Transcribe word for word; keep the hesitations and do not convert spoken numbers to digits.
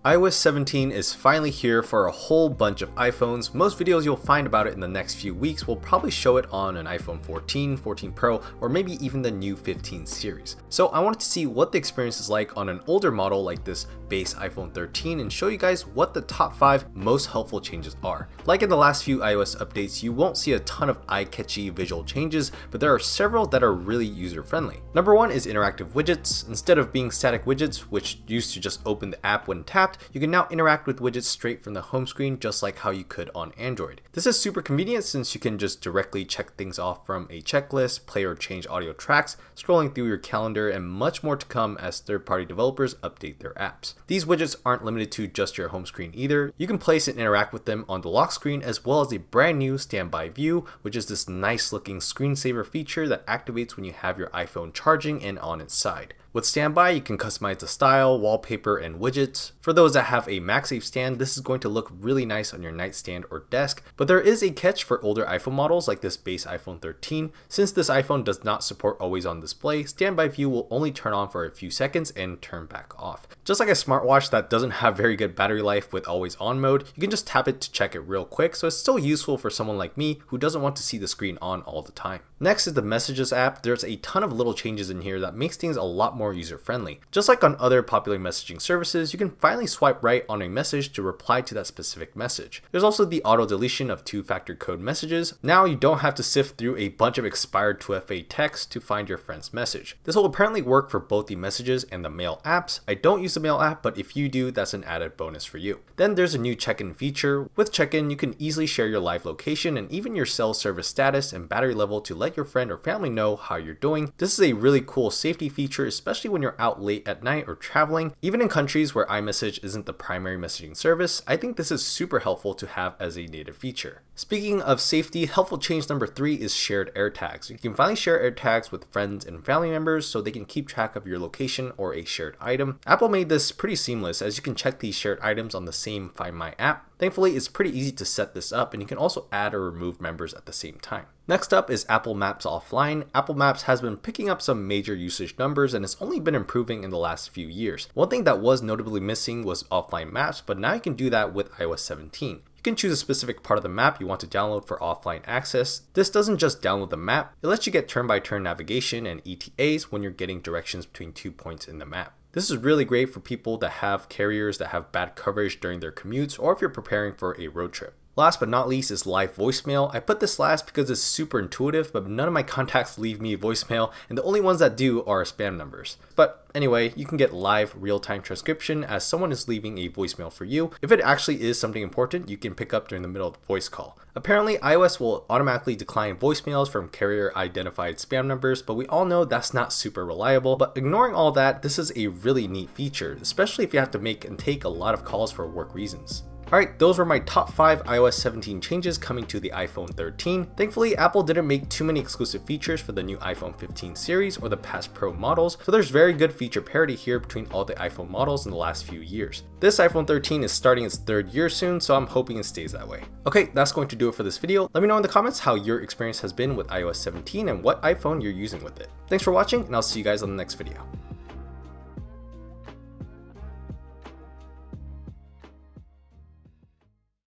i O S seventeen is finally here for a whole bunch of iPhones. Most videos you'll find about it in the next few weeks will probably show it on an iPhone fourteen, fourteen Pro, or maybe even the new fifteen series. So I wanted to see what the experience is like on an older model like this base iPhone thirteen and show you guys what the top five most helpful changes are. Like in the last few iOS updates, you won't see a ton of eye-catchy visual changes, but there are several that are really user-friendly. Number one is interactive widgets. Instead of being static widgets, which used to just open the app when tapped, you can now interact with widgets straight from the home screen, just like how you could on Android. This is super convenient since you can just directly check things off from a checklist, play or change audio tracks, scrolling through your calendar, and much more to come as third-party developers update their apps. These widgets aren't limited to just your home screen either. You can place and interact with them on the lock screen, as well as a brand new standby view, which is this nice looking screensaver feature that activates when you have your iPhone charging and on its side. With standby, you can customize the style, wallpaper, and widgets. For those that have a MagSafe stand, this is going to look really nice on your nightstand or desk, but there is a catch for older iPhone models like this base iPhone thirteen. Since this iPhone does not support always on display, standby view will only turn on for a few seconds and turn back off. Just like a smartwatch that doesn't have very good battery life with always on mode, you can just tap it to check it real quick, so it's still useful for someone like me who doesn't want to see the screen on all the time. Next is the Messages app. There's a ton of little changes in here that makes things a lot more user-friendly. Just like on other popular messaging services, you can finally swipe right on a message to reply to that specific message. There's also the auto deletion of two-factor code messages. Now you don't have to sift through a bunch of expired two F A text to find your friend's message. This will apparently work for both the Messages and the Mail apps. I don't use the Mail app, but if you do, that's an added bonus for you. Then there's a new check-in feature. With check-in, you can easily share your live location and even your cell service status and battery level to let your friend or family know how you're doing. This is a really cool safety feature, especially when you're out late at night or traveling. Even in countries where iMessage isn't the primary messaging service, I think this is super helpful to have as a native feature. Speaking of safety, helpful change number three is shared AirTags. You can finally share AirTags with friends and family members so they can keep track of your location or a shared item. Apple made this pretty seamless, as you can check these shared items on the same Find My app. Thankfully, it's pretty easy to set this up, and you can also add or remove members at the same time. Next up is Apple Maps Offline. Apple Maps has been picking up some major usage numbers, and it's only been improving in the last few years. One thing that was notably missing was offline maps, but now you can do that with i O S seventeen. You can choose a specific part of the map you want to download for offline access. This doesn't just download the map, it lets you get turn-by-turn navigation and E T As when you're getting directions between two points in the map. This is really great for people that have carriers that have bad coverage during their commutes, or if you're preparing for a road trip. Last but not least is live voicemail. I put this last because it's super intuitive, but none of my contacts leave me voicemail, and the only ones that do are spam numbers. But anyway, you can get live real-time transcription as someone is leaving a voicemail for you. If it actually is something important, you can pick up during the middle of the voice call. Apparently, iOS will automatically decline voicemails from carrier-identified spam numbers, but we all know that's not super reliable. But ignoring all that, this is a really neat feature, especially if you have to make and take a lot of calls for work reasons. Alright, those were my top five i O S seventeen changes coming to the iPhone thirteen. Thankfully, Apple didn't make too many exclusive features for the new iPhone fifteen series or the past Pro models, so there's very good feature parity here between all the iPhone models in the last few years. This iPhone thirteen is starting its third year soon, so I'm hoping it stays that way. Okay, that's going to do it for this video. Let me know in the comments how your experience has been with i O S seventeen and what iPhone you're using with it. Thanks for watching, and I'll see you guys on the next video.